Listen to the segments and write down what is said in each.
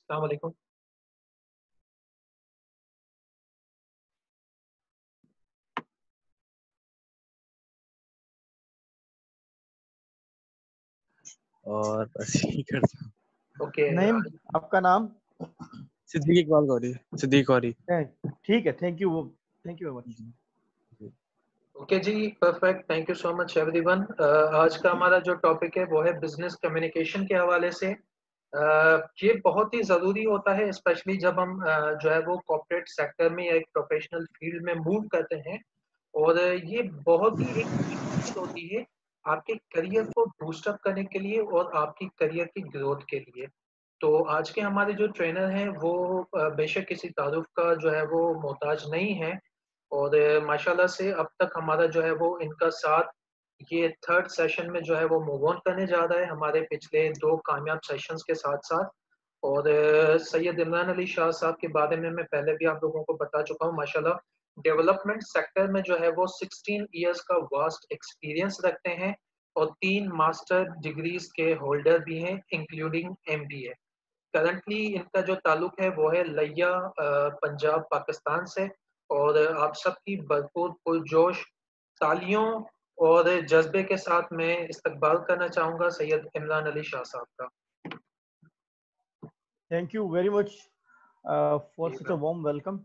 अस्सलाम वालेकुम। और बस यही करता हूँ। ओके नईम, आपका नाम? सिद्दीक इकबाल गौरी। सिद्दीक गौरी। ठीक है, thank you very much. Okay जी, perfect. Thank you so much everyone. आज का हमारा जो टॉपिक है वो है बिजनेस कम्युनिकेशन के हवाले से। ये बहुत ही ज़रूरी होता है, स्पेशली जब हम जो है वो कॉर्पोरेट सेक्टर में या एक प्रोफेशनल फील्ड में मूव करते हैं। और ये बहुत ही एक चीज़ होती है आपके करियर को बूस्टअप करने के लिए और आपकी करियर की ग्रोथ के लिए। तो आज के हमारे जो ट्रेनर हैं वो बेशक किसी तारुफ का जो है वो मोहताज नहीं है। और माशाल्लाह से अब तक हमारा जो है वो इनका साथ ये थर्ड सेशन में जो है वो मूव ऑन करने जा रहा है हमारे पिछले 2 कामयाब सेशंस के साथ-साथ। और सैयद इमरान अली शाह साहब के बारे में मैं पहले भी आप लोगों को बता चुका हूँ। माशाल्लाह डेवलपमेंट सेक्टर में जो है वो 16 इयर्स का वास्ट एक्सपीरियंस रखते हैं और 3 मास्टर डिग्रीज के होल्डर भी हैं इंक्लूडिंग एमबीए। करंटली इनका जो ताल्लुक है वो है लिया पंजाब पाकिस्तान से। और आप सबकी भरपूर पुरजोश तालियों और जज्बे के साथ मैं इस्तकबाल करना चाहूँगा सैयद इमरान अली शाह साहब का। Thank you very much for such a warm welcome.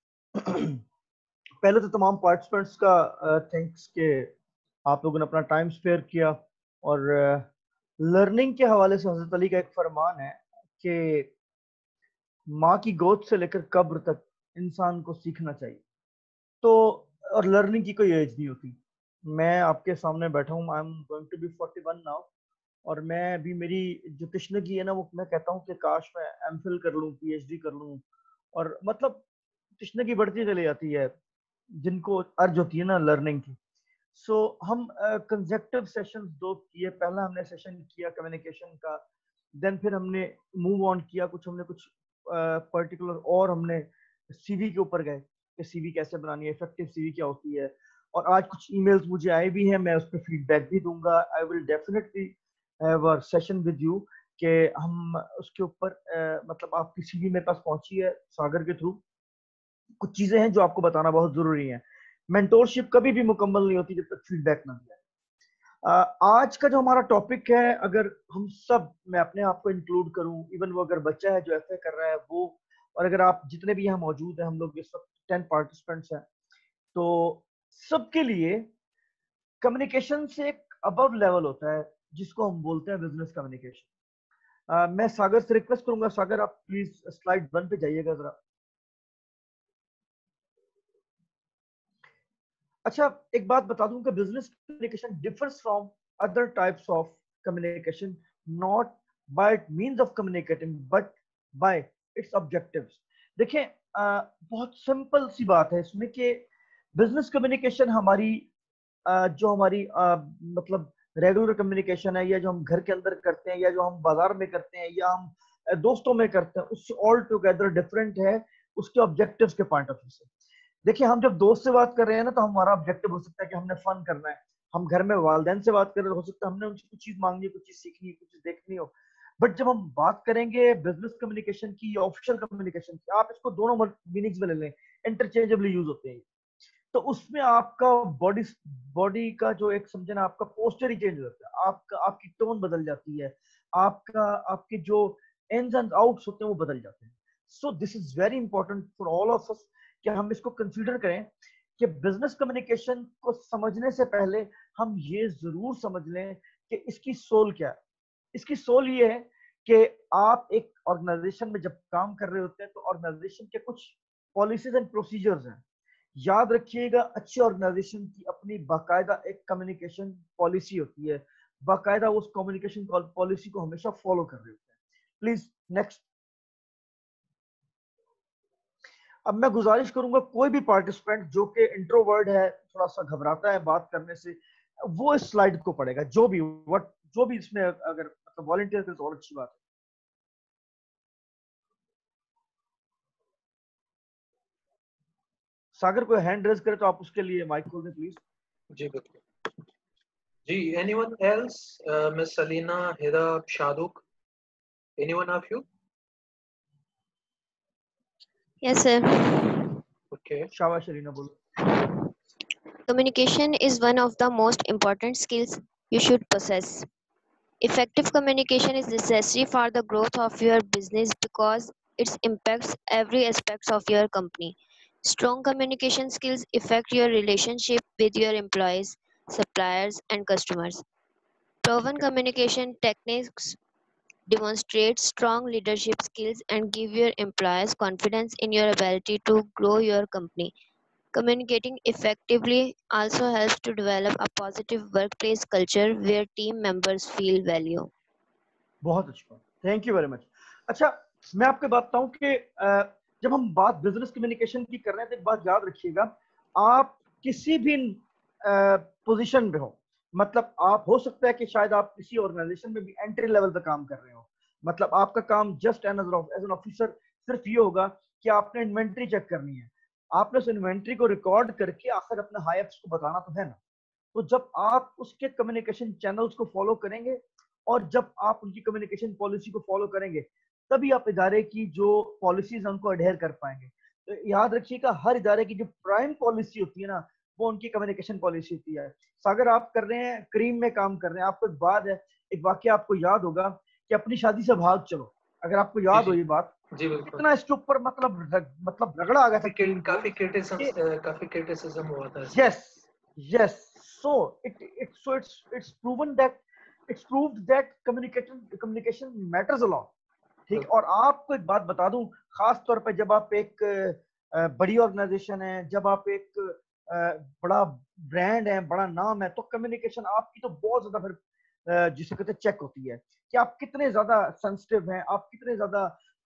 पहले तो तमाम पार्टिसिपेंट्स का थैंक्स कि आप लोगों ने अपना टाइम स्पेयर किया। और लर्निंग के हवाले से हज़रत अली का एक फरमान है कि माँ की गोद से लेकर कब्र तक इंसान को सीखना चाहिए। तो और लर्निंग की कोई एज नहीं होती। मैं आपके सामने बैठा हूँ, I am going to be 41 now. और मैं अभी मेरी जो तशनगी है ना, वो मैं कहता हूँ कि काश मैं एमफिल कर लूँ, पीएचडी कर लूँ। और मतलब तशनगी बढ़ती चली जाती है जिनको अर्ज होती है ना लर्निंग की। सो हम कंसेक्टिव सेशंस 2 किए। पहला हमने सेशन किया कम्युनिकेशन का, देन फिर हमने मूव ऑन किया, कुछ पर्टिकुलर और हमने सीवी के ऊपर गए कि सीवी कैसे बनानी है, इफेक्टिव सीवी क्या होती है। और आज कुछ ईमेल्स मुझे आए भी हैं, मैं उस पर फीडबैक भी दूंगा। I will definitely have a session with you कि हम उसके ऊपर मतलब आपकी सीवी मेरे पास पहुंची है सागर के थ्रू। कुछ चीजें हैं जो आपको बताना बहुत जरूरी है। मेंटोरशिप कभी भी मुकम्मल नहीं होती जब तक फीडबैक ना दिया। आज का जो हमारा टॉपिक है, अगर हम सब, मैं अपने आप को इंक्लूड करूं, इवन वो अगर बच्चा है जो एफए कर रहा है वो, और अगर आप जितने भी यहाँ मौजूद हैं, हम लोग इस वक्त 10 पार्टिसिपेंट्स हैं, तो सबके लिए कम्युनिकेशन से एक अबव लेवल होता है जिसको हम बोलते हैं बिजनेस कम्युनिकेशन। मैं सागर से रिक्वेस्ट करूंगा, सागर आप प्लीज स्लाइड 1 पे जाइएगा जरा। अच्छा, एक बात बता दूं कि business communication differs from other types of communication not by means of communicating but by its objectives. देखें, बहुत सिंपल सी बात है इसमें कि बिजनेस कम्युनिकेशन हमारी जो हमारी मतलब रेगुलर कम्युनिकेशन है, या जो हम घर के अंदर करते हैं, या जो हम बाजार में करते हैं, या हम दोस्तों में करते हैं, उससे ऑल टुगेदर डिफरेंट है उसके ऑब्जेक्टिव्स के पॉइंट ऑफ व्यू से। देखिए, हम जब दोस्त से बात कर रहे हैं ना, तो हमारा ऑब्जेक्टिव हो सकता है कि हमने फन करना है। हम घर में वालिदैन से बात कर रहे हो सकता है हमने उनसे कुछ चीज मांगनी है, कुछ चीज सीखनी है, कुछ चीज देखनी हो। बट जब हम बात करेंगे बिजनेस कम्युनिकेशन की या ऑफिशियल कम्युनिकेशन की, आप इसको दोनों मीनिंग्स में ले लें, इंटरचेंजेबली यूज होते हैं। तो उसमें आपका बॉडी बॉडी का जो एक समझे ना, आपका पोस्चर ही चेंज हो जाता है, आपका आपकी टोन बदल जाती है, आपका आपके जो इन्स एंड आउट्स होते हैं वो बदल जाते हैं। So this is very important for all of us कि हम इसको कंसीडर करें कि बिजनेस कम्युनिकेशन को समझने से पहले हम ये जरूर समझ लें कि इसकी सोल क्या है। इसकी सोल ये है कि आप एक ऑर्गेनाइजेशन में जब काम कर रहे होते हैं तो ऑर्गेनाइजेशन के कुछ पॉलिसीज एंड प्रोसीजर्स हैं। याद रखिएगा, अच्छी ऑर्गेनाइजेशन की अपनी बाकायदा एक कम्युनिकेशन पॉलिसी होती है, बाकायदा उस कम्युनिकेशन पॉलिसी को हमेशा फॉलो कर रहे होते हैं। Please next. अब मैं गुजारिश करूंगा कोई भी पार्टिसिपेंट जो कि इंट्रोवर्ट है, थोड़ा सा घबराता है बात करने से, वो इस स्लाइड को पढ़ेगा। जो भी इसमें अगर मतलब वॉलंटियर करे तो और अच्छी बात है। सागर कोई हैंड रेज करे तो आप उसके लिए माइक खोल दें प्लीज। जी बिल्कुल जी। Anyone else? Miss Salina, Hira, Shahrukh, anyone of you? Yes, sir. Okay. शाबाश अलीना, बोलो। Communication is one of the most important skills you should possess. Effective communication is necessary for the growth of your business because it impacts every aspect of your company. Strong communication skills affect your relationship with your employees, suppliers, and customers. Proven ठीक है, communication techniques demonstrate strong leadership skills and give your employees confidence in your ability to grow your company. Communicating effectively also helps to develop a positive workplace culture where team members feel value. बहुत अच्छा, thank you very much. अच्छा, मैं आपको बताता हूँ कि जब हम बात बिजनेस कम्युनिकेशन की कर रहे हैं तो एक बात याद रखिएगा, आप किसी भी पोजीशन पे हो, मतलब आप हो सकता है कि शायद आप किसी ऑर्गेनाइजेशन में भी एंट्री लेवल पे काम कर रहे हो, मतलब आपका काम जस्ट एज एन ऑफिसर सिर्फ ये होगा कि आपने इन्वेंट्री चेक करनी है, आपने उस इन्वेंट्री को रिकॉर्ड करके आखिर अपने हाई अप्स को बताना तो है ना। तो जब आप उसके कम्युनिकेशन चैनल्स को फॉलो करेंगे और जब आप उनकी कम्युनिकेशन पॉलिसी को फॉलो करेंगे, तभी आप इदारे की जो पॉलिसीज हैं उनको अडेयर कर पाएंगे। तो याद रखिएगा, हर इदारे की जो प्राइम पॉलिसी होती है ना, वो उनकी कम्युनिकेशन पॉलिसी होती है। तो अगर आप कर रहे हैं, क्रीम में काम कर रहे हैं, आपको एक बात है, एक वाक्य आपको याद होगा कि अपनी शादी से भाग चलो। अगर आपको याद हो ये बात, जी बिल्कुल। कितना इसके ऊपर मतलब रगड़ा आ गया था क्रीम को, काफी क्रिटिसिज्म हुआ था। yes, so it's proven that it's proved that communication matters a lot, ठीक। और आपको एक बात बता दूं, खास तौर पे जब आप एक बड़ी ऑर्गेनाइजेशन है, जब आप एक बड़ा ब्रांड है, बड़ा नाम है, तो कम्युनिकेशन आपकी तो बहुत ज्यादा फिर जिसे कहते हैं चेक होती है कि आप कितने ज्यादा सेंसिटिव हैं, आप कितने ज्यादा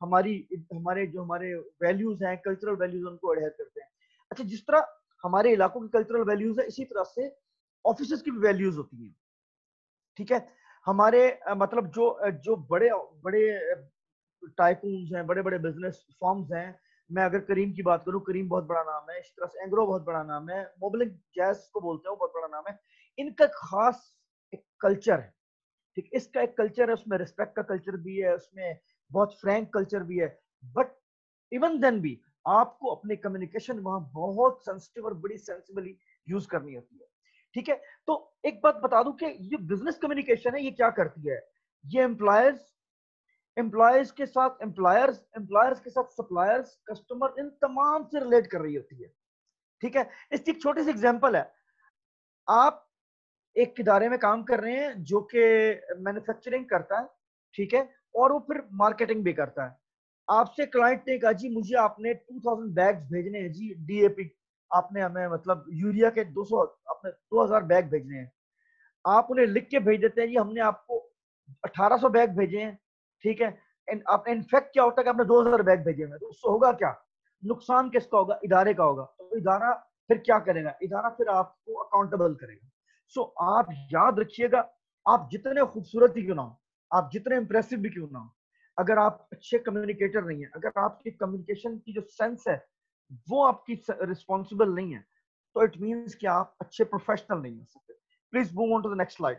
हमारे वैल्यूज हैं, कल्चरल वैल्यूज, उनको अडेयर करते हैं। अच्छा, जिस तरह हमारे इलाकों की कल्चरल वैल्यूज है, इसी तरह से ऑफिसेस की भी वैल्यूज होती हैं, ठीक है। हमारे मतलब जो बड़े बड़े टाइकून्स हैं, बड़े बड़े बिजनेस फर्म्स हैं, मैं अगर करीम की बात करूं, करीम बहुत बड़ा नाम है, इस तरह से एंग्रो बहुत बड़ा नाम है, मोबिलिक जैस को बोलते हैं, वो बहुत बड़ा नाम है। इनका खास एक कल्चर है, ठीक। इसका एक कल्चर है, उसमें रिस्पेक्ट का कल्चर भी है, उसमें बहुत फ्रैंक कल्चर भी है, बट इवन देन भी आपको अपनी कम्युनिकेशन वहां बहुत सेंसिटिव और बड़ी सेंसिबली यूज करनी होती है, ठीक है। तो एक बात बता दूं कि ये बिजनेस कम्युनिकेशन है, ये क्या करती है, ये एम्प्लॉयर्स के साथ एम्प्लॉयर्स के साथ सप्लायर्स, कस्टमर, इन तमाम से रिलेट कर रही होती है, ठीक है। इसकी एक छोटी सी एग्जांपल है, आप एक इदारे में काम कर रहे हैं जो कि मैन्युफैक्चरिंग करता है, ठीक है, और वो फिर मार्केटिंग भी करता है। आपसे क्लाइंट ने कहा, जी मुझे आपने 2000 बैग्स भेजने हैं जी, डीएपी, आपने हमें मतलब यूरिया के 200 आपने 2000 बैग भेजने हैं। आप उन्हें लिख के भेज देते हैं, जी हमने आपको 1800 बैग भेजे हैं, ठीक है। आप इनफैक्ट क्या होता है कि आपने 2000 बैग भेजे हैं, तो उससे होगा क्या, नुकसान किसका होगा, इदारे का होगा। तो इदारा फिर क्या करेगा, इदारा फिर आपको अकाउंटेबल करेगा। सो आप याद रखिएगा, आप जितने खूबसूरत ही क्यों ना हो, आप जितने इंप्रेसिव भी क्यों ना हो, अगर आप अच्छे कम्युनिकेटर नहीं है, अगर आपकी कम्युनिकेशन की जो सेंस है वो आपकी रिस्पॉन्सिबल नहीं है, तो इट मीन्स कि आप अच्छे प्रोफेशनल नहीं हो सकते। Please move on to the next slide.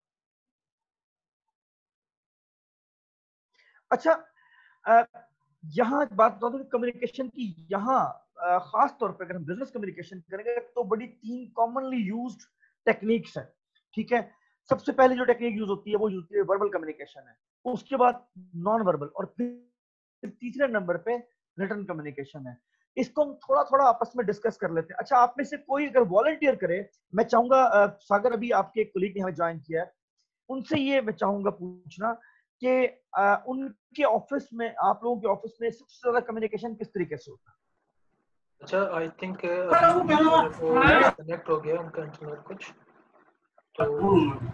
अच्छा, यहाँ बात बता दूं कि कम्युनिकेशन की यहाँ खास तौर पर अगर हम बिजनेस कम्युनिकेशन करेंगे तो बड़ी 3 कॉमनली यूज्ड टेक्निक्स है, ठीक है। सबसे पहले जो टेक्निक यूज होती है वो यूज होती है वर्बल कम्युनिकेशन है, उसके बाद नॉन वर्बल, और फिर तीसरे नंबर पे रिटन कम्युनिकेशन है। इसको हम थोड़ा थोड़ा आपस में डिस्कस कर लेते हैं। अच्छा, आप में से कोई अगर वॉलंटियर करे, मैं चाहूंगा सागर अभी आपके एक कोलीग ने हमें ज्वाइन किया है, उनसे ये मैं चाहूंगा पूछना कि उनके ऑफिस में, आप लोगों के ऑफिस में सबसे ज्यादा कम्युनिकेशन किस तरीके से होता है? अच्छा, आई थिंक कनेक्ट हो गया उनका इंटरनेट कुछ, तो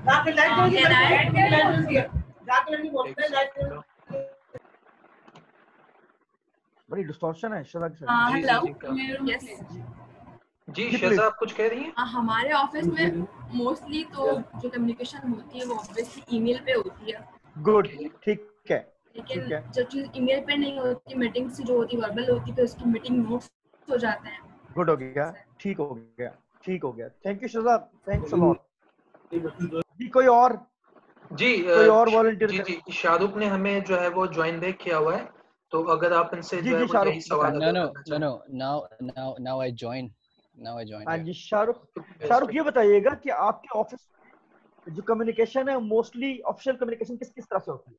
बड़ी डिस्टॉर्शन है शजा की साइड। जी शजा, आप कुछ कह रही हैं? हमारे ऑफिस में मोस्टली तो जो कम्युनिकेशन होती है वो ऑब्वियसली ईमेल पे होती है। गुड, ठीक है, लेकिन जो चीज ईमेल पे नहीं होती, मीटिंग से जो होती वर्बल होती है, तो उसकी मीटिंग नोट्स हो जाते हैं। गुड हो गया, ठीक हो गया, ठीक हो गया। Thank you Shaza, thanks a lot. जी कोई और? जी कोई और वॉलंटियर? जी शाहरुख ने हमें जो है वो ज्वाइन बैक किया हुआ है, तो अगर आप इनसे जी जो है जी वो शाहरुख यही बताइए। सवाल No, अगर no, करना no, चाहें no. Now I join. हाँ Yeah. जी शाहरुख, तो शाहरुख ये बताइएगा कि आपके ऑफिस जो कम्युनिकेशन है मोस्टली ऑफिशियल कम्युनिकेशन किस किस तरह से होती है?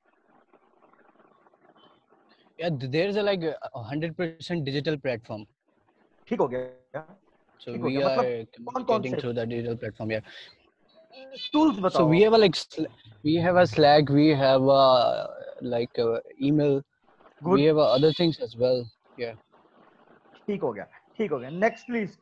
Yeah, there's a like 100% digital platform. ठीक हो गया, So ठीक हो we गया, मतलब are कौन कौन communicating से through the digital platform. Yeah. Tools So बताओ? we have a like we have a Slack, we have a like email, we good, have other things as well. Yeah. ठीक हो गया, ठीक हो गया। Next please,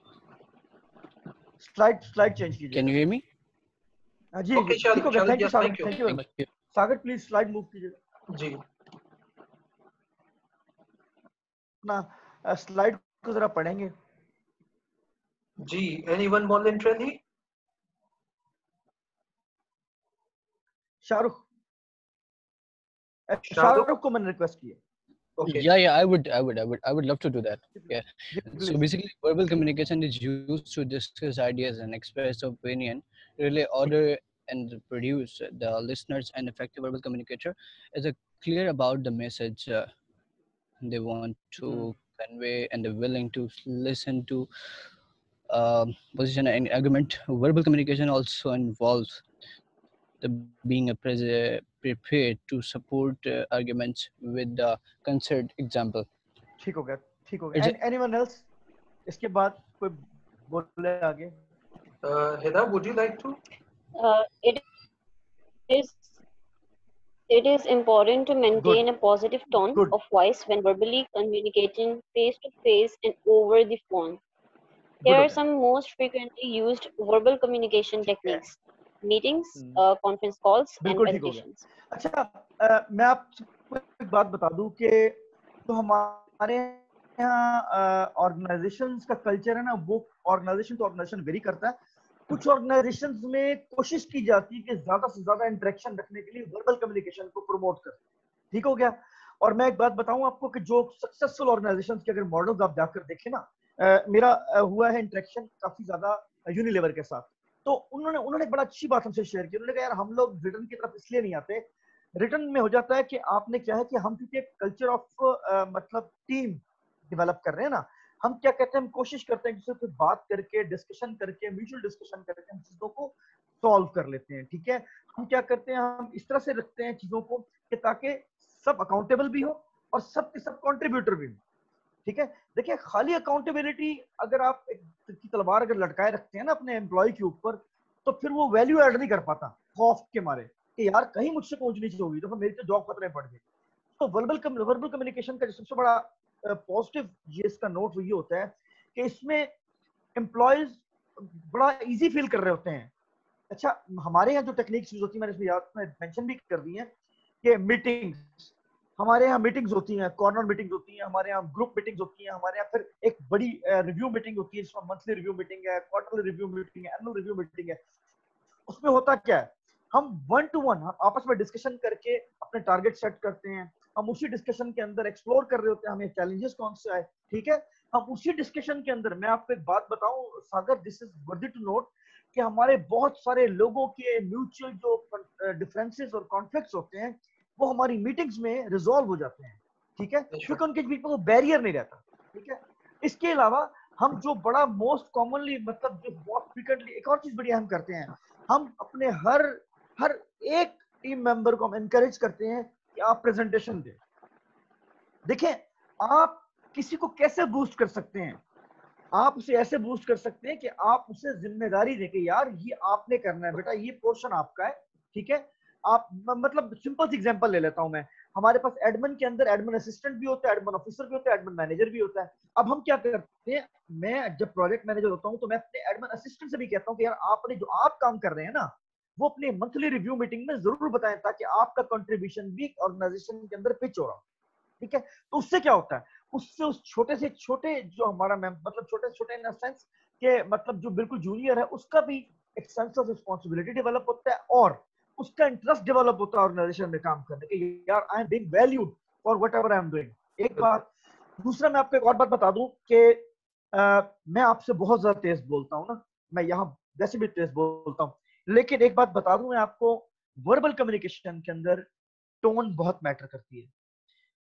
slide slide change Can कीजिएगा। you hear me? हाँ जी जी okay ठीक हो गया, Shahrukh, thank you yes, Shahrukh, thank you thank you very Thank much. you. Sagar please slide move कीजिएगा, जी। अपना स्लाइड को जरा पढ़ेंगे। जी, एनीवन वॉलंटरली? शाहरुख, शाहरुख, शाहरुख को मैंने रिक्वेस्ट की है। Okay. Yeah. I would love to do that. Yeah. जी So please. basically, verbal communication is used to discuss ideas and express opinion, relay order, and produce the listeners. An effective verbal communicator is a clear about the message they want to convey and they're willing to listen to position and argument. Verbal communication also involves the being prepared to support arguments with the concert example. ठीक हो गया, ठीक हो गया। It's and anyone else? इसके बाद कोई बोले आगे? Hida, would you like to? It is it is important to good maintain a positive tone good, of voice when verbally communicating face to face and over the phone. Good Here हो are गया, some most frequently used verbal communication ठीक है। techniques: meetings, conference calls, and बिल्कुल ठीक हो गया। presentations. अच्छा, मैं आपको एक बात बता दूं कि जो हमारे यहाँ ऑर्गेनाइजेशंस का कल्चर है ना, वो ऑर्गेनाइजेशन टू ऑर्गेनाइजेशन वेरी करता है। कुछ ऑर्गेनाइजेशंस में कोशिश की जाती है कि ज्यादा से ज्यादा इंटरेक्शन रखने के लिए वर्बल कम्युनिकेशन को प्रमोट करें। ठीक हो गया। और मैं एक बात बताऊं आपको कि जो सक्सेसफुल ऑर्गेनाइजेशंस के अगर मॉडल्स आप जाकर देखें ना, मेरा हुआ है इंटरेक्शन काफी ज्यादा यूनिलीवर के साथ। तो उन्होंने एक बड़ा अच्छी बात हमसे शेयर की। उन्होंने कहा यार हम लोग रिटर्न की तरफ इसलिए नहीं आते, रिटर्न में हो जाता है कि आपने क्या है कि हम क्योंकि एक कल्चर ऑफ मतलब टीम डेवलप कर रहे हैं ना, हम क्या कहते हैं, हम कोशिश करते हैं किसी से बात करके, डिस्कशन करके, म्यूचुअल डिस्कशन करके हम चीजों को सॉल्व कर लेते हैं। ठीक है, हम क्या करते हैं, हम इस तरह से रखते हैं चीजों को कि ताकि सब अकाउंटेबल भी हो और सब के सब कॉन्ट्रीब्यूटर भी हो। ठीक है, देखिए खाली अकाउंटेबिलिटी अगर आप एक की तलवार अगर लटकाए रखते हैं ना अपने एम्प्लॉय के ऊपर, तो फिर वो वैल्यू ऐड नहीं कर पाता खौफ के मारे कि यार कहीं मुझसे पहुंच नीचे होगी तो फिर मेरी तो जॉब खतरे में पड़ गई। तो वर्बल कम्युनिकेशन का जो सबसे बड़ा पॉजिटिव ये इसका नोट ये होता है कि इसमें एम्प्लॉयज बड़ा इजी फील कर रहे होते हैं। अच्छा, हमारे यहाँ जो टेक्निक्स यूज होती है मैंने इसमें याद में मेंशन भी कर दी है कि मीटिंग्स, हमारे यहाँ मीटिंग्स होती हैं, कॉर्नर मीटिंग्स होती हैं, हमारे यहाँ ग्रुप मीटिंग्स होती हैं, हमारे यहाँ फिर एक बड़ी रिव्यू मीटिंग होती है जिसमें मंथली रिव्यू मीटिंग है, क्वार्टरली रिव्यू मीटिंग है, एनुअल रिव्यू मीटिंग है। उसमें होता क्या है, हम 1 to 1 आपस में डिस्कशन करके अपने टारगेट सेट करते हैं। हम उसी डिस्कशन के अंदर एक्सप्लोर कर रहे होते हैं हमें चैलेंजेस कौन से आए। ठीक है, हम उसी डिस्कशन के अंदर, मैं आपको एक बात बताऊं Sagar, this is worthy to note कि हमारे बहुत सारे लोगों के म्यूचुअल जो डिफरेंसेस और कॉन्फ्लिक्ट्स होते हैं वो हमारी मीटिंग्स में रिजॉल्व हो जाते हैं। ठीक है, क्योंकि उनके बीच में वो बैरियर नहीं रहता। ठीक है, इसके अलावा हम जो बड़ा मोस्ट कॉमनली मतलब जो बहुत फ्रीक्वेंटली एक और चीज बड़ी हम करते हैं, हम अपने हर एक टीम मेंबर को हम एनकरेज करते हैं कि आप प्रेजेंटेशन दें। देखें, आप किसी को कैसे बूस्ट कर सकते हैं, आप उसे ऐसे बूस्ट कर सकते हैं कि आप उसे जिम्मेदारी दें कि यार ये आपने करना है बेटा, ये पोर्शन आपका है। ठीक है, आप मतलब सिंपल सी एग्जांपल ले लेता हूं मैं, हमारे पास एडमिन के अंदर एडमिन असिस्टेंट भी होता है, एडमिन ऑफिसर भी होता है, एडमिन मैनेजर भी होता है। अब हम क्या करते हैं, मैं जब प्रोजेक्ट मैनेजर होता हूं तो मैं अपने एडमिन असिस्टेंट से भी कहता हूं कि यार आपने जो आप काम कर रहे हैं ना, वो अपने मंथली रिव्यू मीटिंग में जरूर बताएं ताकि आपका कंट्रीब्यूशन भी ऑर्गेनाइजेशन के अंदर पिच हो रहा हो। ठीक है, तो उससे क्या होता है, उससे उस छोटे से छोटे जो हमारा मतलब छोटे छोटे इन सेंस के मतलब जो बिल्कुल जूनियर है उसका भी एक सेंस ऑफ रिस्पांसिबिलिटी डेवलप होता है और उसका इंटरेस्ट डेवलप होता है ऑर्गेनाइजेशन में काम करने के, यार I am being valued for whatever I am doing. एक बात, दूसरा मैं आपको एक और बात बता दूं कि मैं आपसे बहुत ज्यादा तेज बोलता हूं ना, मैं यहाँ वैसे भी तेज बोलता हूँ, लेकिन एक बात बता दूं मैं आपको, वर्बल कम्युनिकेशन के अंदर टोन बहुत मैटर करती है।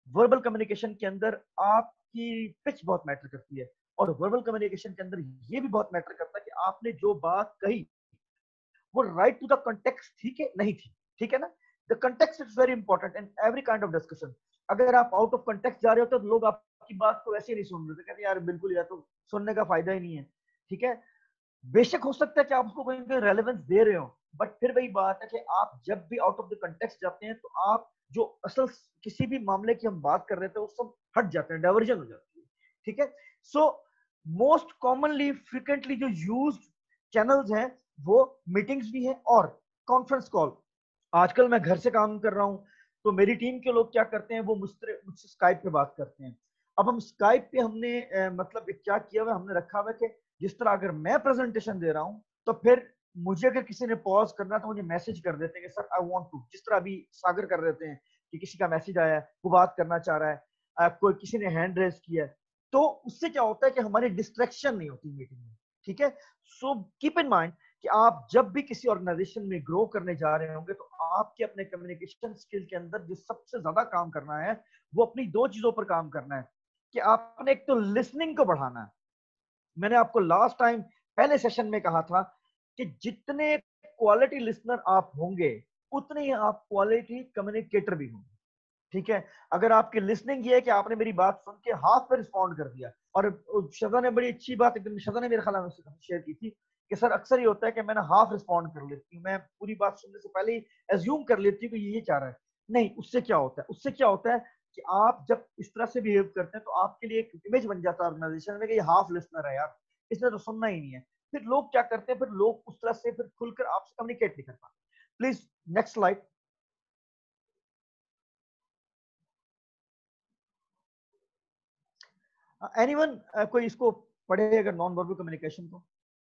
वर्बल कम्युनिकेशन के अंदर आपकी पिच बहुत मैटर करती है, और वर्बल कम्युनिकेशन के अंदर ये भी बहुत मैटर करता है कि आपने जो बात कही वो राइट टू द कंटेक्स्ट थी कि नहीं थी, ठीक है ना। The context is very important in every kind of discussion. अगर आप आउट ऑफ कंटेक्स्ट जा रहे हो तो लोग आपकी बात को वैसे ही नहीं सुन रहे, कहते यार बिल्कुल, या तो सुनने का फायदा ही नहीं है, ठीक है। बेशक हो सकता है कि आप उसको कोई रेलेवेंस दे रहे हो, बट फिर वही बात है कि आप जब भी आउट ऑफ द कंटेक्स्ट जाते हैं तो आप जो असल किसी भी मामले की हम बात कर रहे थे वो सब हट जाते हैं, डाइवर्जन हो जाती है, ठीक है। सो मोस्ट कॉमनली फ्रिक्वेंटली जो यूज्ड चैनल्स हैं वो मीटिंग्स भी हैं और कॉन्फ्रेंस कॉल। आजकल मैं घर से काम कर रहा हूं तो मेरी टीम के लोग क्या करते हैं, वो मुझसे स्काइप पे बात करते हैं। अब हम स्काइप पे हमने मतलब क्या किया हुआ, हमने रखा हुआ है कि जिस तरह अगर मैं प्रेजेंटेशन दे रहा हूं तो फिर मुझे अगर किसी ने पॉज करना तो मुझे मैसेज कर देते हैं कि सर आई वांट टू, जिस तरह अभी सागर कर देते हैं कि किसी का मैसेज आया है, वो बात करना चाह रहा है, कोई किसी ने हैंड रेज किया है, तो उससे क्या होता है कि हमारी डिस्ट्रैक्शन नहीं होती मीटिंग में, ठीक है। सो कीप इन माइंड कि आप जब भी किसी ऑर्गेनाइजेशन में ग्रो करने जा रहे होंगे तो आपके अपने कम्युनिकेशन स्किल के अंदर जो सबसे ज्यादा काम करना है वो अपनी दो चीजों पर काम करना है कि आपने एक तो लिसनिंग को बढ़ाना है। मैंने आपको लास्ट टाइम पहले सेशन में कहा था कि जितने क्वालिटी लिसनर आप होंगे उतने ही आप क्वालिटी कम्युनिकेटर भी होंगे, ठीक है। अगर आपकी लिसनिंग ये है कि आपने मेरी बात सुन के हाफ पे रिस्पॉन्ड कर दिया, और शजा ने बड़ी अच्छी बात एकदम, शजा ने मेरे ख्याल में शेयर की थी कि सर अक्सर ये होता है कि मैंने हाफ रिस्पॉन्ड कर लेती हूँ, मैं पूरी बात सुनने से पहले ही एज्यूम कर लेती हूँ कि ये चाह रहा है। नहीं, उससे क्या होता है, उससे क्या होता है कि आप जब इस तरह से बिहेव करते हैं तो आपके लिए एक इमेज बन जाता है ऑर्गेनाइजेशन में कि ये हाफ लिसनर है यार, इसने तो सुनना ही नहीं है। फिर लोग क्या करते हैं, फिर लोग उस तरह से फिर खुलकर आपसे कम्युनिकेट नहीं कर पाते। Please next slide. एनीवन कोई इसको पढ़े अगर नॉन वर्बल कम्युनिकेशन को।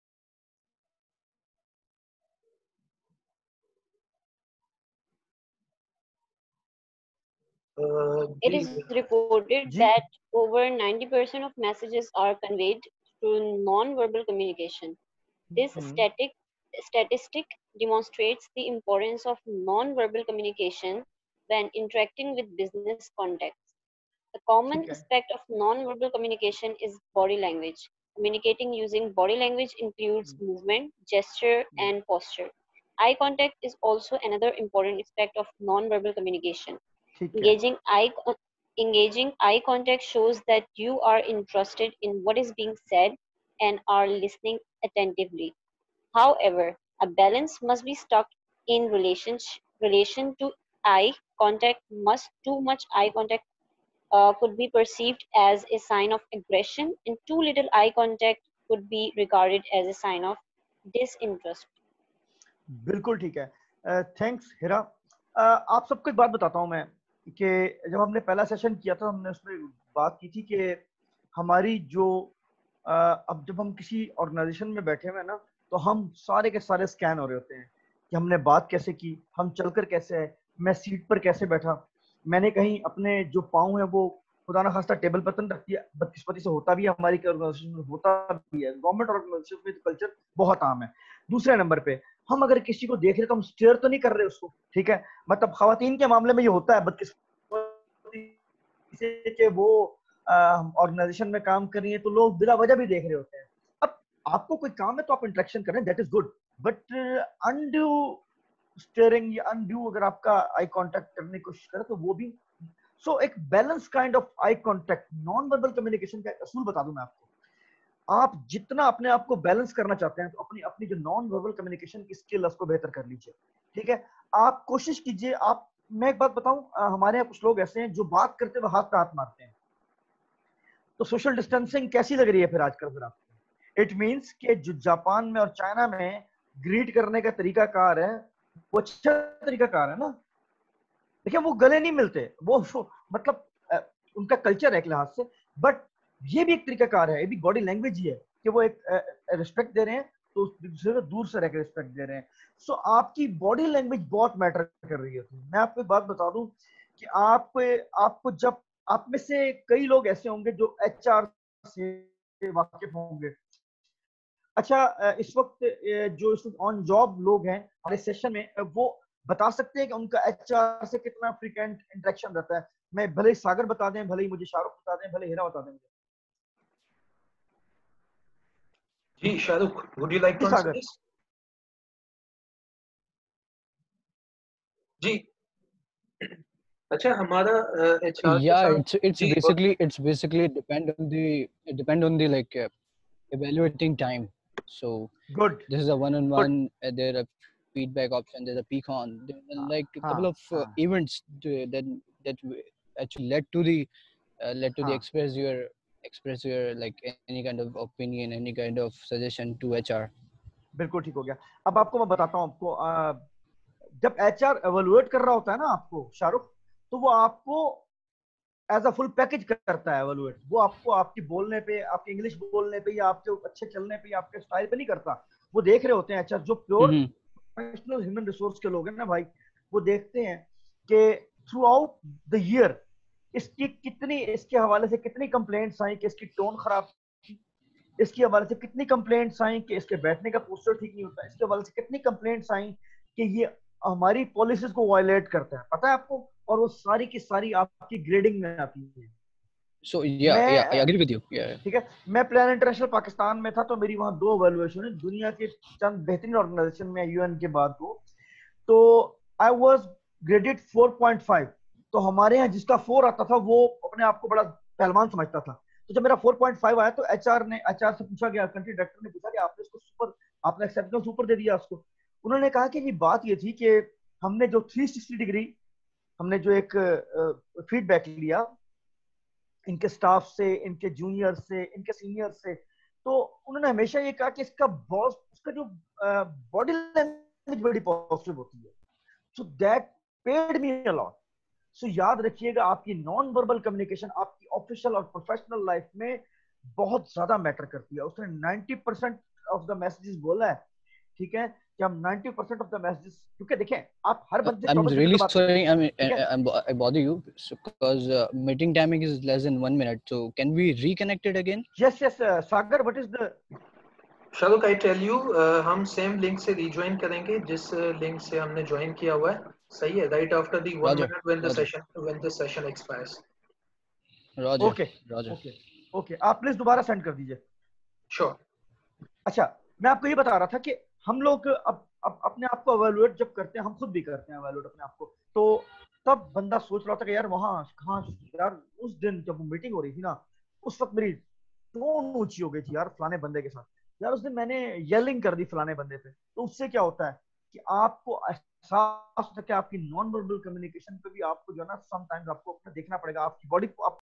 It is reported जी that over 90% of messages are conveyed through non-verbal communication. This statistic demonstrates the importance of non-verbal communication when interacting with business contexts. A common ठीक है, aspect of non-verbal communication is body language. Communicating using body language includes movement, gesture, and posture. Eye contact is also another important aspect of non-verbal communication. ठीक है, Engaging eye contact shows that you are interested in what is being said and are listening attentively. However, a balance must be struck in relation to eye contact. Too much eye contact could be perceived as a sign of aggression, and too little eye contact could be regarded as a sign of disinterest. बिल्कुल ठीक है। Thanks Hira. आप सबको एक बात बताता हूं मैं कि जब हमने पहला सेशन किया था हमने उसमें बात की थी कि हमारी जो अब जब हम किसी ऑर्गेनाइजेशन में बैठे हुए हैं ना तो हम सारे के सारे स्कैन हो रहे होते हैं कि हमने बात कैसे की, हम चलकर कैसे है, मैं सीट पर कैसे बैठा, मैंने कहीं अपने जो पाँव है वो खुदा ना खास्ता टेबल पर तो नहीं रख दिया। बदकिस्मती से होता भी है, हमारी ऑर्गेनाइजेशन में होता भी है, गवर्नमेंट ऑर्गेनाइजेशन में तो कल्चर बहुत आम है। दूसरे नंबर पे हम अगर किसी को देख रहे तो हम स्टेयर तो नहीं कर रहे उसको, ठीक है। मतलब खवातीन के मामले में ये होता है बदकिस्मती से कि वो ऑर्गेनाइजेशन में काम कर रही है तो लोग बिला वजह भी देख रहे होते हैं। अब आपको कोई काम है तो आप इंटरेक्शन करें, that is good, but undue staring या अनड्यू अगर आपका आई कांटेक्ट करने की कोशिश करे तो वो भी। सो एक balance kind of eye contact, non verbal communication का असूल बता दूं मैं आपको। आप जितना अपने आप को बैलेंस करना चाहते हैं तो अपनी अपनी जो नॉन वर्बल कम्युनिकेशन की स्किल उसको बेहतर कर लीजिए, ठीक है। आप कोशिश कीजिए, आप, मैं एक बात बताऊं, हमारे यहाँ कुछ लोग ऐसे हैं जो बात करते हुए हाथ पे हाथ मारते हैं, तो सोशल डिस्टेंसिंग कैसी लग रही है फिर आजकल फिर आपको। इट मींस कि जो जापान में और चाइना में ग्रीट करने का तरीका कार है वो अच्छा तरीका कार है ना। देखिए वो गले नहीं मिलते, वो मतलब उनका कल्चर है एक लिहाज से, बट ये भी एक तरीका कार है, ये भी बॉडी लैंग्वेज ही है कि वो एक रिस्पेक्ट दे रहे हैं तो दूसरे को दूर से रहकर रिस्पेक्ट दे रहे हैं। सो आपकी बॉडी लैंग्वेज बहुत मैटर कर रही है। मैं आपको एक बात बता दूं कि आपको जब आप में से कई लोग ऐसे होंगे जो एचआर से वाकिफ होंगे। अच्छा, इस वक्त जो ऑन जॉब लोग हैं हमारे सेशन में वो बता सकते हैं कि उनका एचआर से कितना फ्रीक्वेंट इंटरेक्शन रहता है। मैं भले ही सागर बता दें, भले ही मुझे शाहरुख बता दें, भले हीरा बता दें मुझे। जी Shahrukh, would you like to answer Sagar. This? जी अच्छा, हमारा एचआर के Yeah, साथ it's जी basically depend on the like evaluating time. So good this is a good. one-on-one. There are feedback option. There's a pecan. There are like a couple हाँ of हाँ events actually led to the हाँ, express your like any kind of opinion, any kind of suggestion to HR. बिल्कुल ठीक हो गया। अब आपको मैं बताता हूँ आपको, जब एचआर एवेलुएट कर रहा होता है ना आपको शाहरुख, तो वो आपको एज अ फुल पैकेज करता है एवेलुएट। वो आपको आपकी बोलने पे, आपके इंग्लिश बोलने पे, या आपके अच्छे चलने पे, या आपके स्टाइल पे नहीं करता। वो देख रहे होते हैं एचआर, जो pure Mm-hmm. Professional human resource के लोग हैं ना भाई, वो देखते हैं कि थ्रू आउट द ईयर इसकी कितनी, इसके हवाले से कितनी कंप्लेंट्स आई कि इसकी टोन खराब थी, इसके हवाले से कितनी कंप्लेंट्स आई कि इसके बैठने का पोस्चर ठीक नहीं होता, इसके हवाले से कितनी कंप्लेंट्स आई कि ये हमारी पॉलिसीज को वायलेट करता है, पता है आपको। और वो सारी की सारी आपकी ग्रेडिंग में आती है। So yeah, I मैं agree with you. Yeah. ठीक है, मैं प्लान इंटरनेशनल पाकिस्तान में था, तो मेरी वहां 2 इवैल्यूएशन है दुनिया के चंद बेहतरीन ऑर्गेनाइजेशन में, यूएन के बाद को। तो आई वाज ग्रेडेड 4.5। तो हमारे यहाँ जिसका 4 आता था वो अपने आप को बड़ा पहलवान समझता था। तो जब मेरा 4.5 आया तो एचआर से पूछा गया, कंट्री डायरेक्टर ने पूछा कि आपने इसको सुपर, आपने एक्सेप्टेंस सुपर दे दिया उसको। उन्होंने कहा कि ये बात ये थी कि हमने जो 360 डिग्री, हमने जो एक फीडबैक लिया इनके स्टाफ से, इनके जूनियर से, इनके सीनियर से, तो उन्होंने हमेशा ये कहा कि इसका बॉस, उसका जो बॉडी लैंग्वेज बड़ी पॉजिटिव होती है। So that paid me a lot. So याद रखिएगा, आपकी नॉन वर्बल कम्युनिकेशन आपकी ऑफिशियल और प्रोफेशनल लाइफ में बहुत ज्यादा मैटर करती है। उसने 90% ऑफ द मैसेजेस बोला है, ठीक है, कि हम 90% ऑफ द मैसेजेस, क्योंकि देखें आप हर बंदे I'm 24 घंटे really तो बात करते sorry. हैं, I mean, ठीक है। I bother you because meeting timing is less than 1 minute. So can we reconnect it again? Yes yes Sagar, what is the Shahrukh, I tell you, हम सेम लिंक से rejoin करेंगे जिस लिंक से हमने join किया हुआ है, सही है, right after the 1 Roger, minute when Roger, the session expires. Roger, okay Roger. Okay okay, आप प्लीज दोबारा सेंड कर दीजिए। श्योर। अच्छा, मैं आपको ये बता रहा था कि हम लोग अब अपने आप को एवेलुएट जब करते हैं, हम खुद भी करते हैं एवेलुएट अपने आप को, तो तब बंदा सोच रहा था कि यार वहां कहाँ, यार उस दिन जब मीटिंग हो रही थी ना, उस वक्त मेरी टोन ऊंची हो गई थी यार फलाने बंदे के साथ, यार उस दिन मैंने येलिंग कर दी फलाने बंदे पे। तो उससे क्या होता है कि आपको एहसास होता है कि आपकी नॉन वर्बल कम्युनिकेशन पे भी आपको जो है ना, समटाइम्स आपको अपना देखना पड़ेगा, आपकी बॉडी,